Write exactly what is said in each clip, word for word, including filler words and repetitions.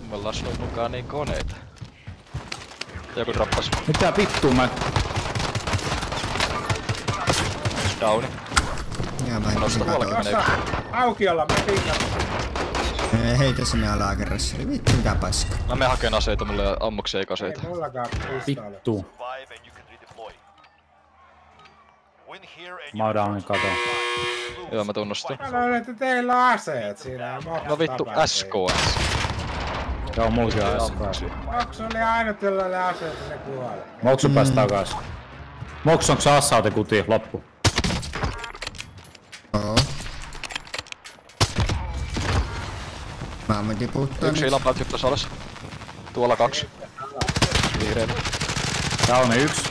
Me ollaan sun mukaan niin koneita. Joku droppas. Mitä vittua mä... Downi. Jaa mä en pysy katoa. Aukiolla, me pingat. Ei tässä meidän laakerissa. Vittu mikä paska. Mä menen hakeen aseita, mulla ei ammuksia eikä aseita. Ei mullakaan pistooli. Vittu. Mä oon downin katoa. Joo mä tunnustan. Mä löydän, että teillä on aseet siinä. No vittu S K S. Joo, mulla on S K S. Moksu oli ainut, jolla oli aseet ja se kuoli. Moksu pääsi takas. Moksu onks assaute kuti loppu? Oo. Mä oon tiputtanut. Yksi ilapalti juttas alas. Tuolla kaksi. Vihreitä. Downi yks.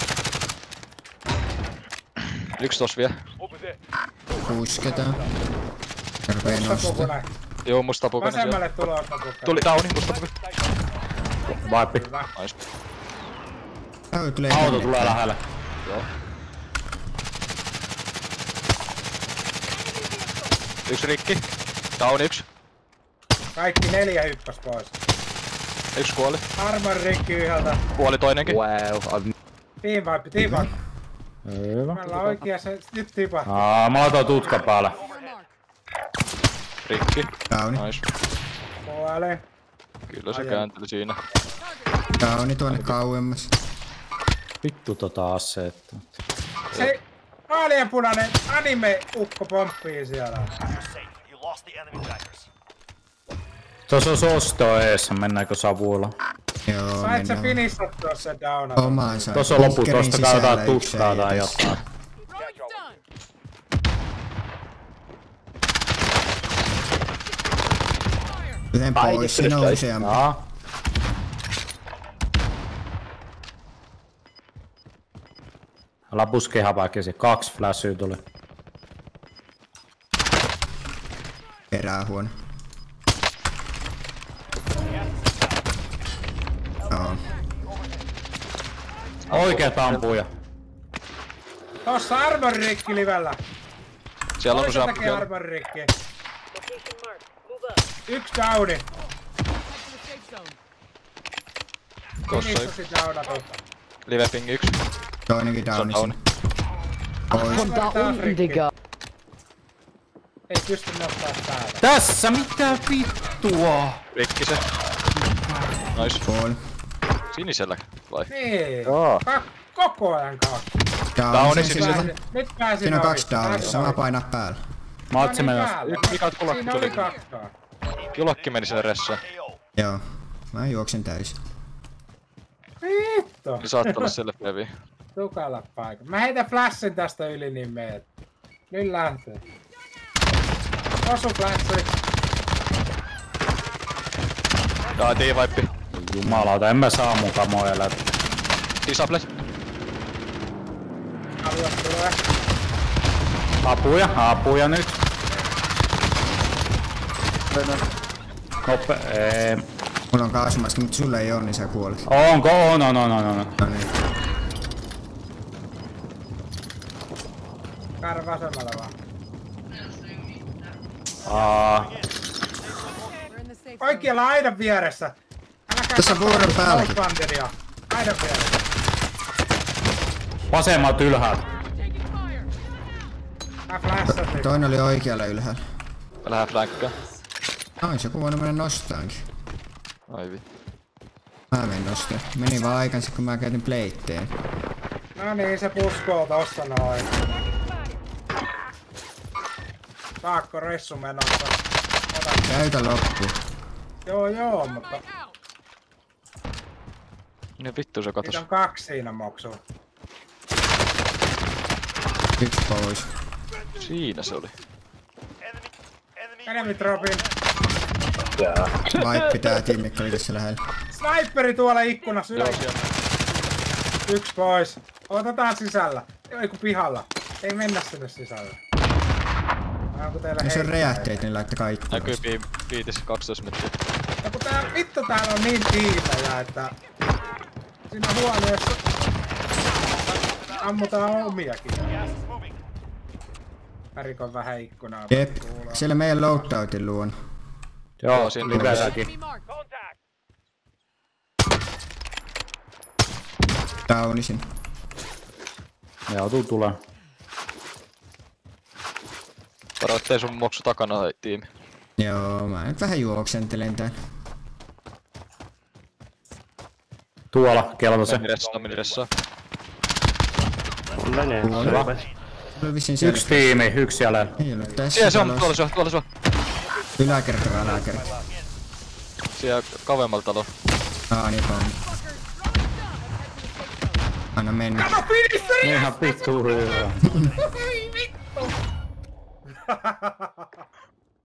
Yksi tos vie. Pusketaan. Terveen nostaa. Joo, musta pukainen siellä. Vasemmalle tulosta pukainen. Tuli downi, musta pukainen. Vaippi. Nice. Auto tulee. Auto tulee lähelle. Joo. Yksi rikki. Down yksi. Kaikki neljä hyppäs pois. Yksi kuoli. Armor rikki yhdeltä. Kuoli toinenkin. Wow. Team wipe, team wipe. Hyvä. Meillä on oikea se, nyt tipahti. Aa, mä laitan tutka päälle. Rikki. Downi. Nice. Kuoli. Kyllä se käänteli siinä. Downi tuonne kauemmas. Vittu tota asseetta. Se vaaleanpunainen anime-ukko pomppii siellä. Tuossa on osto eessä, mennäänkö savuilla? Joo, Sait sä mennään. finissattua sen downat? Omaan saa. Tuossa on loppu, Bunkerin tosta sisällä käytetään yksi tutkaa ei tai tässä. jotain. Yhden pois, siinä on useampi. Jaa. Älä puskee häpäkesi, kaksi flashia tuli. Perähuone. Joo. Oikeet ampuja. Tossa armor rikki livellä. Siellä on Toiseltakin useampi. armor rikki. Yksi downi. Tossa yksi. Finissasi downatu. Live ping yksi. Toinenkin Se on downi down. sinne. Pois. Ei pysty nostaa päätä. Tässä mitä vittua? Rikki se. Nice. Pois. Sinisellä vai? Niin. Joo. Ka- koko ajan kaksi. Downi Downi sen sinisellä. sisällä. Nyt pääsin Siinä on ohi. kaksi downia, Pääsin sama ohi. painaa päällä. Matsi Panin menossa. päälle. Mikä kulakki Siinä tuli? oli kakkaa. Julokki meni sinne ressään. Joo. Mä juoksen täysin. Vittu. Niin saattaa olla siellä leviä. Tukala paikka. Mä heitän flashin tästä yli niin meet. Nyt lähtee. Osu flashi. Jaa, T-vipe. Jumalauta, en mä saa mun kamoja läpi. Disable. Alue tulee. Apuja, apuja nyt. Nope, ee. Mulla on kaasumaski, mutta sulla ei oo, niin sä kuolet. Onko? On, on, on, on, on. No niin. Kaara vasemmalla vaan. Aa. Oikealla aidan vieressä. Älkää Tässä vuoron päälläkin. Banderia. Aidan vieressä. Vasemmalta ylhäältä. Mä flashasin. Toinen oli oikealla ylhäällä. Mä lähden flankkaan. Ois joku voinut mennä nostaankin. Ai vittu. Mä menen nostaa. Meni vaan aikansa kun mä käytin pleitteen. No niin, se puskoo tossa noin. Saakko ressu menossa? Ota. Käytä loppu. Joo joo, mutta Niin vittu se niitä katos. on kaksi siinä Moksu. Yksi pois. Siinä se oli. Enemy dropin. Vaippi tää tiimikka oli tässä lähellä. Sniperi tuolla ikkunassa Joo, yli. siellä. Yksi pois. Otetaan sisällä. Ei kun pihalla. Ei mennä sinne sisälle. Vai onko teillä Jos on heittää? räjähteet, niin laittakaa ikkunasta. Näkyy pi piitissä kaksitoista metriä. Ja kun tää vittu täällä on niin tiimeä, että siinä huoneessa ammutaan omiakin. Mä rikon vähän ikkunaa. Jep, siellä meidän loadoutin luon. Joo, siinä livetäkin. Taunisin. Joo, tuu tulee. Varo, ettei sun moksu takana tiimi. Joo, mä nyt vähän juoksentelen tän. Tuolla, keltasen. Miniressa, miniressa. Menee. Hyvä. Hyvä. Oli vissiin siellä. Yksi tiimi, yksi jäljellä. Ei ole tässä. Siellä se on, talossa. tuolla se on, tuolla se on. Yläkerta, yläkerta. Siellä kauemmalla talo. Aa, niin on. Anna mennä. Ihan vittu hyvä. Vittu!